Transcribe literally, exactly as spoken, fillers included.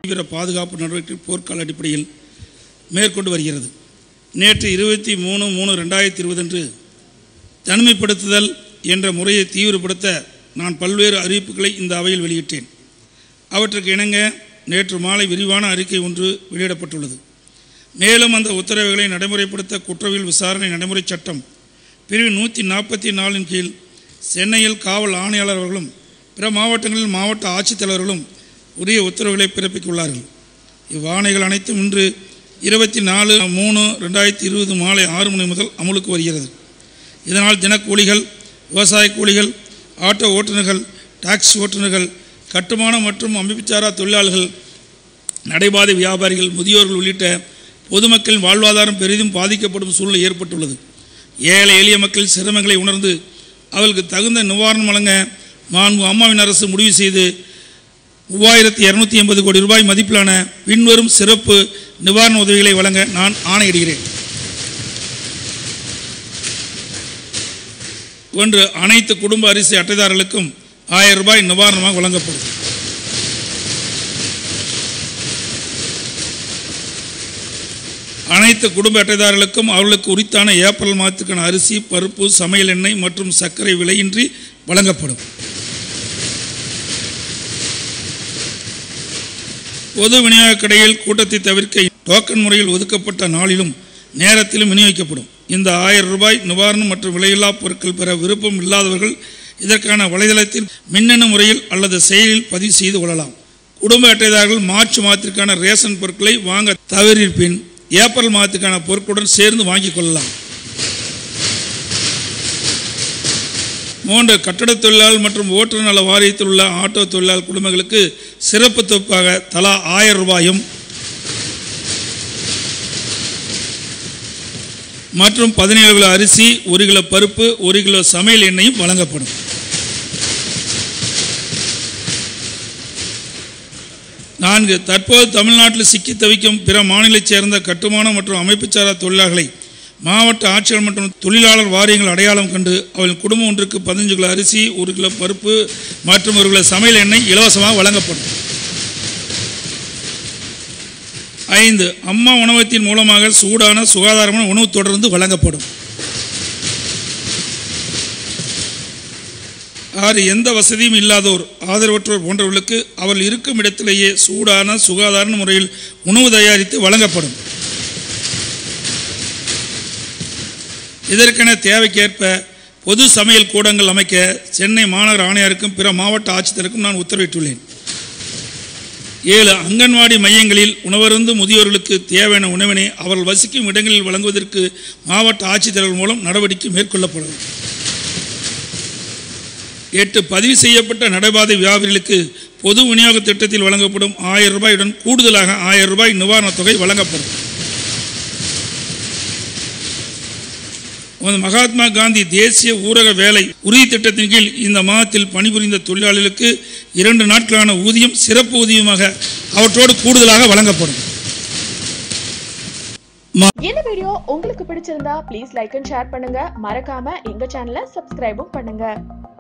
தீவிர பாதுகாப்பு நடவடிக்கை போர்க்கால அடிப்படையில் மேற்கொண்டு வருகிறது. நேற்று இருபத்தி மூணு மூணு ரெண்டாயிரத்தி இருபது அன்று தனிமைப்படுத்துதல் என்ற முறையை தீவிரப்படுத்த நான் பல்வேறு அறிவிப்புகளை இந்த அவையில் வெளியிட்டேன். அவற்றுக்கு இணங்க நேற்று மாலை விரிவான அறிக்கை ஒன்று வெளியிடப்பட்டுள்ளது. மேலும் அந்த உத்தரவுகளை நடைமுறைப்படுத்த குற்றவியல் விசாரணை நடைமுறை சட்டம் பிரிவு நூற்றி நாற்பத்தி நாலின் கீழ் சென்னையில் காவல் ஆணையாளர் அவர்களும் பிற மாவட்டங்களில் மாவட்ட ஆட்சித்தலைவர்களும் உரிய உத்தரவுகளை பிறப்பித்துள்ளார்கள். இவ்வாணைகள் அனைத்தும் இன்று இருபத்தி நாலு மூணு ரெண்டாயிரத்தி இருபது மாலை ஆறு மணி முதல் அமலுக்கு வருகிறது. இதனால் தினக்கூலிகள், விவசாய கூலிகள், ஆட்டோ ஓட்டுநர்கள், டாக்ஸி ஓட்டுநர்கள், கட்டுமான மற்றும் அமைப்புச்சாரா தொழிலாளர்கள், நடைபாதை வியாபாரிகள், முதியோர்கள் உள்ளிட்ட பொதுமக்களின் வாழ்வாதாரம் பெரிதும் பாதிக்கப்படும் சூழ்நிலை ஏற்பட்டுள்ளது. ஏழை எளிய மக்கள் சிரமங்களை உணர்ந்து அவர்களுக்கு தகுந்த நிவாரணம் வழங்க மாண்பு அம்மாவின் அரசு முடிவு செய்து மூவாயிரத்தி இரநூத்தி எண்பது கோடி ரூபாய் மதிப்பிலான பின்வரும் சிறப்பு நிவாரண உதவிகளை வழங்க நான் ஆணையிடுகிறேன். ஒன்று, அனைத்து குடும்ப அரிசி அட்டைதாரர்களுக்கும் ஆயிரம் ரூபாய் நிவாரணமாக வழங்கப்படும். அனைத்து குடும்ப அட்டைதாரர்களுக்கும் அவர்களுக்கு உரித்தான ஏப்ரல் மாதத்துக்கான அரிசி, பருப்பு, சமையல் எண்ணெய் மற்றும் சர்க்கரை விலையின்றி வழங்கப்படும். பொது விநியோக கடையில் கூட்டத்தை தவிர்க்க டோக்கன் முறையில் ஒதுக்கப்பட்ட நாளிலும் நேரத்திலும் விநியோகிக்கப்படும். இந்த ஆயிரம் ரூபாய் நிவாரணம் மற்றும் விலையில்லா பொருட்கள் பெற விருப்பம் இல்லாதவர்கள் இதற்கான வலைதளத்தில் மின்னணு முறையில் அல்லது செயலில் பதிவு செய்து கொள்ளலாம். குடும்ப அட்டைதாரர்கள் மார்ச் மாதத்திற்கான ரேஷன் பொருட்களை வாங்க தவறியிருப்பின் ஏப்ரல் மாதத்துக்கான பொருட்களுடன் சேர்ந்து வாங்கிக் கொள்ளலாம். மூன்று, கட்டட தொழிலாளர் மற்றும் ஓட்டுநர் நல வாரியத்தில் உள்ள ஆட்டோ தொழிலாளர் குடும்பங்களுக்கு சிறப்பு தொகுப்பாக தலா ஆயிரம் ரூபாயும் மற்றும் பதினேழு கிலோ அரிசி, ஒரு கிலோ பருப்பு, ஒரு கிலோ சமையல் எண்ணெயும் வழங்கப்படும். நான்கு, தற்போது தமிழ்நாட்டில் சிக்கி தவிக்கும் பிற மாநிலத்தைச் சேர்ந்த கட்டுமான மற்றும் அமைப்புச்சாரா தொழிலாளர்களை மாவட்ட ஆட்சியர் மற்றும் தொழிலாளர் வாரியங்கள் அடையாளம் கண்டு அவர்கள் குடும்பம் ஒன்றுக்கு பதினஞ்சு கிலோ அரிசி, ஒரு கிலோ பருப்பு மற்றும் ஒரு கிலோ சமையல் எண்ணெய் இலவசமாக வழங்கப்படும். ஐந்து, அம்மா உணவகத்தின் மூலமாக சூடான சுகாதாரமான உணவு தொடர்ந்து வழங்கப்படும். ஆறு, எந்த வசதியும் இல்லாதோர், ஆதரவற்றோர் போன்றவர்களுக்கு அவர்கள் இருக்கும் இடத்திலேயே சூடான சுகாதார முறையில் உணவு தயாரித்து வழங்கப்படும். இதற்கென தேவைக்கேற்ப பொது சமையல் கூடங்கள் அமைக்க சென்னை மாநகர ஆணையருக்கும் பிற மாவட்ட ஆட்சித்தருக்கும் நான் உத்தரவிட்டுள்ளேன். ஏழு, அங்கன்வாடி மையங்களில் உணவருந்து முதியோர்களுக்கு தேவையான உணவினை அவர்கள் வசிக்கும் இடங்களில் வழங்குவதற்கு மாவட்ட ஆட்சித்தலைவர் மூலம் நடவடிக்கை மேற்கொள்ளப்படும். எட்டு, பதிவு செய்யப்பட்ட நடைபாதை வியாபாரிகளுக்கு பொது விநியோக திட்டத்தில் வழங்கப்படும் ஆயிரம் ரூபாயுடன் கூடுதலாக ஆயிரம் ரூபாய் நிவாரணத் தொகை வழங்கப்படும். மகாத்மா காந்தி தேசிய ஊரக வேலை உறுதி திட்டத்தின் கீழ் இந்த மாதத்தில் பணிபுரிந்த தொழிலாளர்களுக்கு இரண்டு நாட்களான ஊதியம் சிறப்பு ஊதியமாக அவற்றோடு கூடுதலாக வழங்கப்படும். இந்த வீடியோ உங்களுக்கு பிடிச்சிருந்தா ப்ளீஸ் லைக் அண்ட் ஷேர் பண்ணுங்க. மறக்காம எங்க சேனலை சப்ஸ்கிரைபும் பண்ணுங்க.